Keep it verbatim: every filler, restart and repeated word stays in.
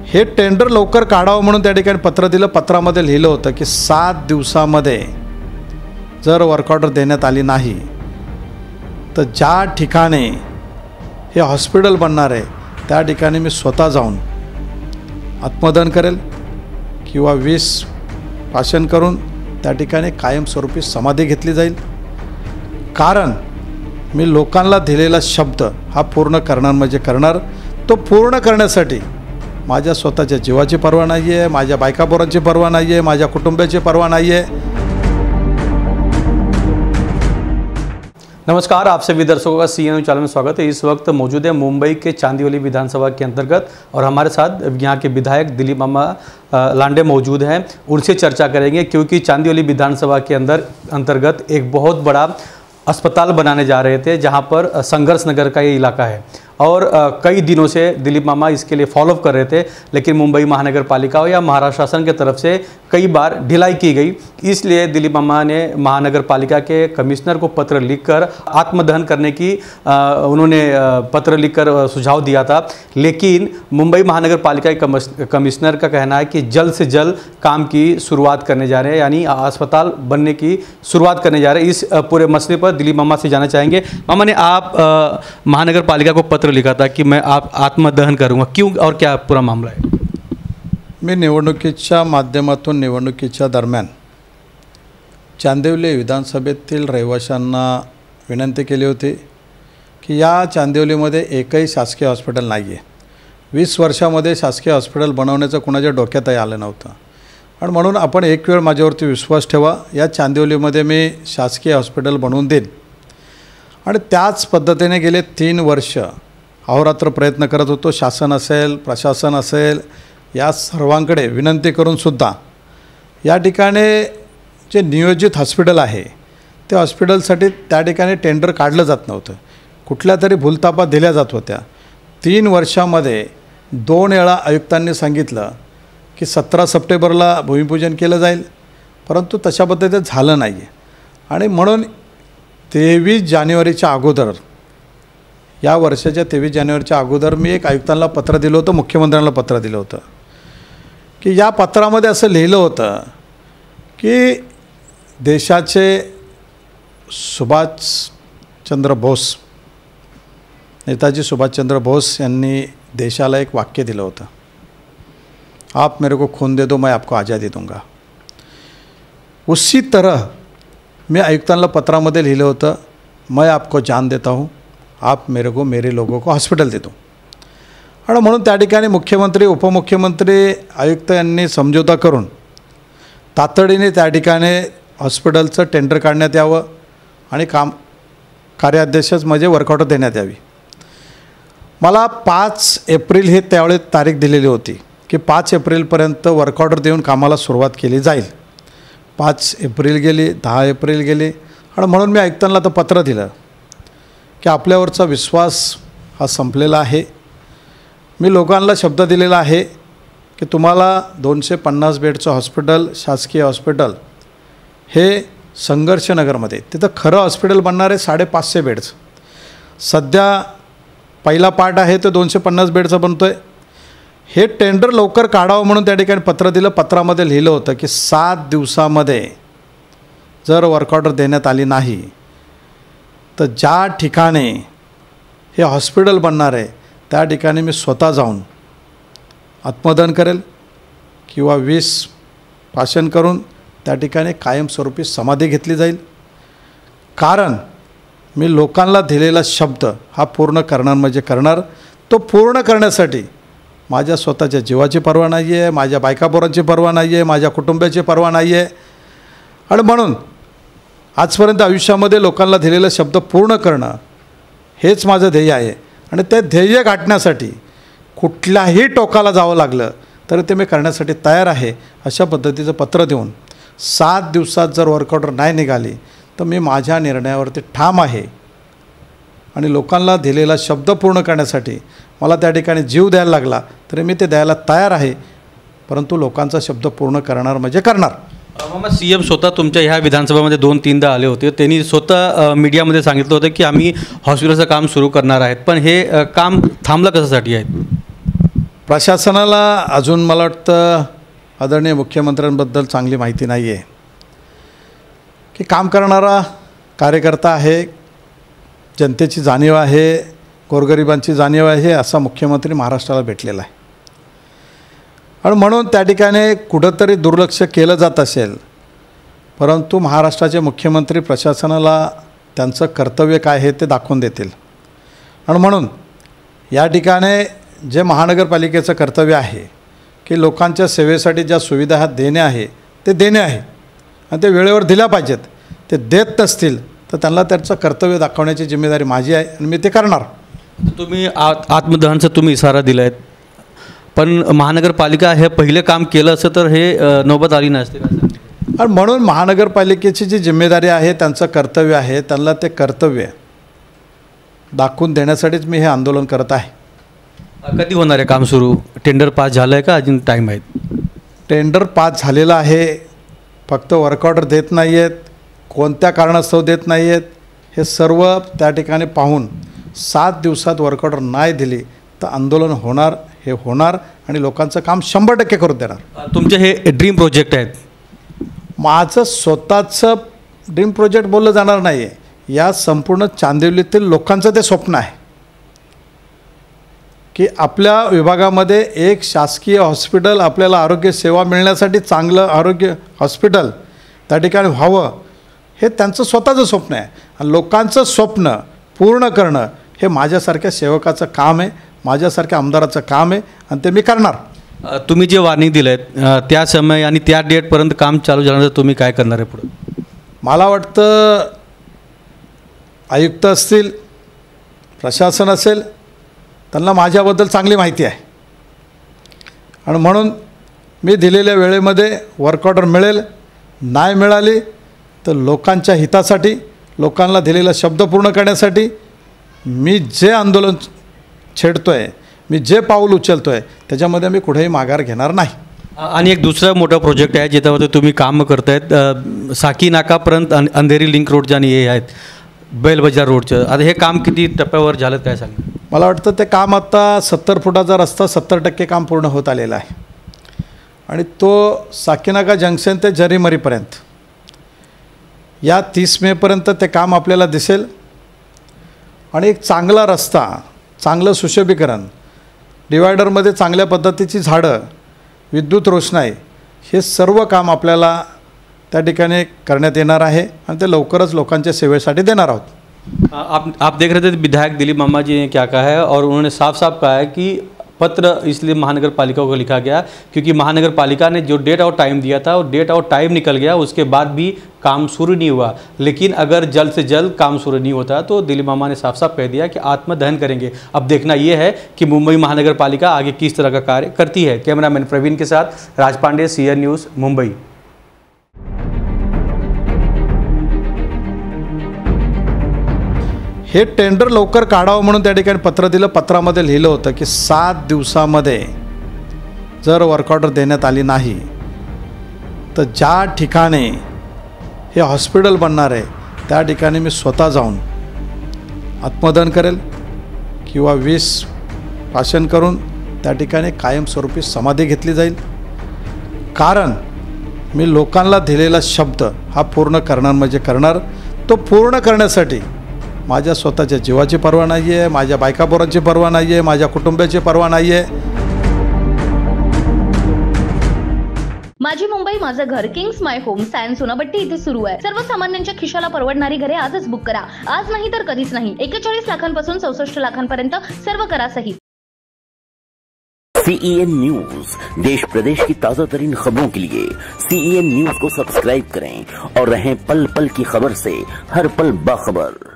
हे टेंडर लवकर काढावं म्हणून त्या ठिकाणी पत्र दिलं. पत्रामध्ये लिहिलं होतं की सात दिवसामध्ये जर वर्क ऑर्डर देण्यात आली नाही तर ज्या ठिकाणी हे हॉस्पिटल बनणार आहे त्या ठिकाणी मी स्वतः जाऊन आत्मदहन करेल किंवा विष पाशन करून त्या ठिकाणी कायमस्वरूपी समाधी घेतली जाईल. कारण मी लोकांना दिलेला शब्द हा पूर्ण करणार म्हणजे करणार. तो पूर्ण करण्यासाठी माझ्या स्वतःच्या जीवाची पर्वा नाही आहे, माझ्या बायकापोरांची पर्वा नहीं है, माझ्या कुटुंबाची पर्वा नहीं है. नमस्कार, आप सभी दर्शकों का सी एन चैनल में स्वागत है। इस वक्त मौजूद है मुंबई के चांदीवली विधानसभा के अंतर्गत और हमारे साथ यहाँ के विधायक दिलीप मामा लांडे मौजूद हैं। उनसे चर्चा करेंगे क्योंकि चांदीवली विधानसभा के अंदर अंतर्गत एक बहुत बड़ा अस्पताल बनाने जा रहे थे जहाँ पर संघर्ष नगर का ये इलाका है और कई दिनों से दिलीप मामा इसके लिए फॉलोअप कर रहे थे, लेकिन मुंबई महानगर पालिका या महाराष्ट्र शासन के तरफ से कई बार ढिलाई की गई। इसलिए दिलीप मामा ने महानगर पालिका के कमिश्नर को पत्र लिखकर आत्मदहन करने की आ, उन्होंने पत्र लिखकर सुझाव दिया था, लेकिन मुंबई महानगर पालिका के कमिश्नर का कहना है कि जल्द से जल्द काम की शुरुआत करने जा रहे हैं, यानी अस्पताल बनने की शुरुआत करने जा रहे हैं। इस पूरे मसले पर दिलीप मामा से जानना चाहेंगे। मामा ने आप महानगर पालिका को पत्र लिखा था कि मैं आप आत्मदहन करूंगा, क्यों और क्या पूरा मामला है? मी निवडणुकीच्या माध्यमातून निवडणुकीच्या दरम्यान चांदिवली विधानसभेतील रहिवाशांना विनंती केली होती की या चांदिवलीमध्ये एकही शासकीय हॉस्पिटल नाही आहे. वीस वर्षामध्ये शासकीय हॉस्पिटल बनवण्याचं कुणाच्या डोक्यातही आलं नव्हतं आणि म्हणून आपण एक वेळ माझ्यावरती विश्वास ठेवा, या चांदिवलीमध्ये मी शासकीय हॉस्पिटल बनवून देईन. आणि त्याच पद्धतीने गेले तीन वर्ष अहोरात्र प्रयत्न करत होतो. शासन असेल, प्रशासन असेल, या सर्वांकडे विनंती करूनसुद्धा या ठिकाणी जे नियोजित हॉस्पिटल आहे ते हॉस्पिटलसाठी त्या ठिकाणी टेंडर काढलं जात नव्हतं. कुठल्या तरी भूलतापा दिल्या जात होत्या. तीन वर्षामध्ये दोन वेळा आयुक्तांनी सांगितलं की सतरा सप्टेंबरला भूमिपूजन केलं जाईल, परंतु तशा पद्धतीने झालं नाही आहे. आणि म्हणून तेवीस जानेवारीच्या अगोदर, या वर्षाच्या तेवीस जानेवारीच्या अगोदर मी एक आयुक्तांना पत्र दिलं होतं, मुख्यमंत्र्यांना पत्र दिलं होतं की या पत्रामध्ये असं लिहिलं होतं की देशाचे सुभाषचंद्र बोस, नेताजी सुभाषचंद्र बोस यांनी देशाला एक वाक्य दिलं होतं, आप मेरे को खून दे दो मैं आपको आज़ादी दूंगा. उसी तरह मैं आयुक्तांना पत्रामध्ये लिहिलं होतं, मैं आपको जान देता हूँ, आप मेरे को मेरे लोगों को हॉस्पिटल दे दो. आणि म्हणून त्या ठिकाणी मुख्यमंत्री, उपमुख्यमंत्री, आयुक्त यांनी समझोता करून तातडीने त्या ठिकाणी हॉस्पिटलचं टेंडर काढण्यात यावं आणि काम कार्याध्यक्षच म्हणजे वर्क ऑर्डर देण्यात यावी. मला पाच एप्रिल ही त्यावेळी तारीख दिलेली होती की पाच एप्रिलपर्यंत वर्क ऑर्डर देऊन कामाला सुरुवात केली जाईल. पाच एप्रिल गेली, दहा एप्रिल गेली आणि म्हणून मी आयुक्तांना तर पत्र दिलं की आपल्यावरचा विश्वास हा संपलेला आहे. मी लोकांना शब्द दिलेला आहे की तुम्हाला दोनशे पन्नास बेडचं हॉस्पिटल, शासकीय हॉस्पिटल हे संघर्षनगरमध्ये, तिथं खरं हॉस्पिटल बनणार आहे साडेपाचशे बेड्स. सध्या पहिला पार्ट आहे तो दोनशे पन्नास बेडचा बनतो आहे. हे टेंडर लवकर काढावं म्हणून त्या ठिकाणी पत्र दिलं. पत्रामध्ये लिहिलं होतं की सात दिवसामध्ये जर वर्क ऑर्डर देण्यात आली नाही तर ज्या ठिकाणी हे हॉस्पिटल बनणार आहे त्या ठिकाणी मी स्वतः जाऊन आत्मदहन करेल किंवा विष पाशन करून त्या ठिकाणी कायमस्वरूपी समाधी घेतली जाईल. कारण मी लोकांना दिलेला शब्द हा पूर्ण करणार म्हणजे करणार. तो पूर्ण करण्यासाठी माझ्या स्वतःच्या जीवाची पर्वा नाही आहे, माझ्या बायकापोरांची पर्वा नाही आहे, माझ्या कुटुंबाची पर्वा नाही आहे. आणि म्हणून आजपर्यंत आयुष्यामध्ये लोकांना दिलेला शब्द पूर्ण करणं हेच माझं ध्येय आहे. आणि ते ध्येय गाठण्यासाठी कुठल्याही टोकाला जावं लागलं तर ते मी करण्यासाठी तयार आहे. अशा पद्धतीचं पत्र देऊन सात दिवसात जर वर्क ऑर्डर नाही निघाली तर मी माझ्या निर्णयावरती ठाम आहे आणि लोकांना दिलेला शब्द पूर्ण करण्यासाठी मला त्या ठिकाणी जीव द्यायला लागला तरी मी ते द्यायला तयार आहे, परंतु लोकांचा शब्द पूर्ण करणार म्हणजे करणार. मामा, सी एम स्वतः तुमच्या ह्या विधानसभामध्ये दोन तीनदा आले होते. त्यांनी स्वतः मीडियामध्ये सांगितलं होतं की आम्ही हॉस्पिटलचं काम सुरू करणार आहेत, पण हे काम थांबलं कशासाठी आहे? प्रशासनाला अजून मला वाटतं आदरणीय मुख्यमंत्र्यांबद्दल चांगली माहिती नाही आहे की काम करणारा कार्यकर्ता आहे, जनतेची जाणीव आहे, गोरगरिबांची जाणीव आहे, असा मुख्यमंत्री महाराष्ट्राला भेटलेला आहे. आणि म्हणून त्या ठिकाणी कुठंतरी दुर्लक्ष केलं जात असेल, परंतु महाराष्ट्राचे मुख्यमंत्री प्रशासनाला त्यांचं कर्तव्य काय आहे ते दाखवून देतील. आणि म्हणून या ठिकाणी जे महानगरपालिकेचं कर्तव्य आहे की लोकांच्या सेवेसाठी ज्या सुविधा ह्या देणे आहे ते देणे आहे आणि ते वेळेवर दिल्या पाहिजेत. ते देत नसतील तर त्यांना त्याचं कर्तव्य दाखवण्याची जिम्मेदारी माझी आहे आणि मी ते करणार. तुम्ही आत आत्मदहनचं तुम्ही इशारा दिला आहे, पण महानगरपालिका हे पहिले काम केलं असतं तर हे नौबत आली नसते. आणि म्हणून महानगरपालिकेची जी जिम्मेदारी आहे, त्यांचं कर्तव्य आहे, त्यांना ते कर्तव्य दाखवून देण्यासाठीच मी हे आंदोलन करत आहे. कधी होणार आहे काम सुरू? टेंडर पास झालं आहे का अजून टाईम आहे? टेंडर पास झालेलं आहे, फक्त वर्क ऑर्डर देत नाही आहेत, कोणत्या कारणास्तव देत नाही आहेत हे सर्व त्या ठिकाणी पाहून सात दिवसात वर्क ऑर्डर नाही दिली तर आंदोलन होणार, हे होणार आणि लोकांचं काम शंभर टक्के करून देणार. तुमचे हे ड्रीम प्रोजेक्ट आहेत? माझं स्वतःचं ड्रीम प्रोजेक्ट बोललं जाणार नाही आहे, या संपूर्ण चांदिवलीतील लोकांचं ते स्वप्न आहे की आपल्या विभागामध्ये एक शासकीय हॉस्पिटल, आपल्याला आरोग्य सेवा मिळण्यासाठी चांगलं आरोग्य हॉस्पिटल त्या ठिकाणी व्हावं, हे त्यांचं स्वतःचं स्वप्न आहे. आणि लोकांचं स्वप्न पूर्ण करणं हे माझ्यासारख्या सेवकाचं काम आहे, माझ्यासारख्या आमदाराचं काम आहे आणि ते मी करणार. तुम्ही जे वॉर्निंग दिलं आहे त्या समय आणि त्या डेटपर्यंत काम चालू झाल्यानंतर तुम्ही काय करणार आहे पुढं? मला वाटतं आयुक्त असतील, प्रशासन असेल, त्यांना माझ्याबद्दल चांगली माहिती आहे आणि म्हणून मी दिलेल्या वेळेमध्ये वर्क ऑर्डर मिळेल. नाही मिळाली तर लोकांच्या हितासाठी, लोकांना दिलेला शब्द पूर्ण करण्यासाठी मी जे आंदोलन छेडतो आहे, मी जे पाऊल उचलतो आहे त्याच्यामध्ये मी कुठेही माघार घेणार नाही. आणि एक दुसरा मोठा प्रोजेक्ट आहे ज्याच्यामध्ये तुम्ही काम करतायत, साकी नाकापर्यंत अंधेरी लिंक रोड आणि हे आहेत बैल बाजार रोडचं. आता हे काम किती टप्प्यावर झालं काय सांगा? मला वाटतं ते काम आता सत्तर फुटाचा रस्ता सत्तर टक्के काम पूर्ण होत आलेलं आहे आणि तो साकीनाका जंक्शन ते जरीमरीपर्यंत या तीस मेपर्यंत ते काम आपल्याला दिसेल. आणि एक चांगला रस्ता, चांगलं सुशोभीकरण, डिवायडरमध्ये चांगल्या पद्धतीची झाडं, विद्युत रोषणाई, हे सर्व काम आपल्याला त्या ठिकाणी करण्यात येणार आहे आणि ते लवकरच लोकांच्या सेवेसाठी देणार आहोत. आप आप देख रहे थे विधायक दिलीप मामा जी ने क्या कहा है और उन्होंने साफ साफ कहा है कि पत्र इसलिए महानगर पालिका को लिखा गया क्योंकि महानगर पालिका ने जो डेट और टाइम दिया था वो डेट और टाइम निकल गया, उसके बाद भी काम शुरू नहीं हुआ. लेकिन अगर जल्द से जल्द काम शुरू नहीं होता तो दिलीप मामा ने साफ साफ कह दिया कि आत्मदहन करेंगे. अब देखना ये है कि मुंबई महानगर पालिका आगे किस तरह का कार्य करती है. कैमरामैन प्रवीण के साथ Raj Pandey, C N news, Mumbai. हे टेंडर लवकर काढावं म्हणून त्या ठिकाणी पत्र दिलं. पत्रामध्ये लिहिलं होतं की सात दिवसामध्ये जर वर्क ऑर्डर देण्यात आली नाही तर ज्या ठिकाणी हे हॉस्पिटल बनणार आहे त्या ठिकाणी मी स्वतः जाऊन आत्मदहन करेल किंवा वीस भाषण करून त्या ठिकाणी कायमस्वरूपी समाधी घेतली जाईल. कारण मी लोकांना दिलेला शब्द हा पूर्ण करणार म्हणजे करणार. तो पूर्ण करण्यासाठी माझ्या स्वतःच्या जीवाची पर्वा नाही आहे, माझ्या बायकापोरांची पर्वा नाही आहे, माझ्या कुटुंबाची पर्वा नाही आहे. माझी मुंबई माझं घर, किंग्स माय होम, सायन्स सोनापट्टी इथे सुरू आहे. सर्वसामान्यांच्या खिशाला परवडणारी घरे आजच बुक करा. आज नाही तर कधीच नाही. एकेचाळीस लाखांपासून चौसष्ट लाखांपर्यंत सर्व करा सहित. सीईएन न्यूज, देश प्रदेश की ताजा तरीन खबरों के लिए सीईएन न्यूज को सब्सक्राइब करें और रहें पल पल की खबर से हर पल बाखबर.